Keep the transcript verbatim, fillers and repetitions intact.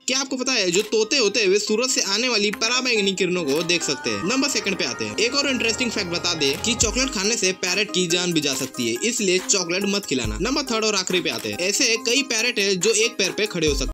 क्या आपको पता है जो तोते होते हैं वे सूरज से आने वाली पराबैंगनी किरणों को देख सकते हैं। नंबर सेकंड पे आते हैं। एक और इंटरेस्टिंग फैक्ट बता दे कि चॉकलेट खाने से पैरेट की जान भी जा सकती है, इसलिए चॉकलेट मत खिलाना। नंबर थर्ड और आखिरी पे आते हैं। ऐसे कई पैरेट है जो एक पैर पे खड़े हो सकते हैं।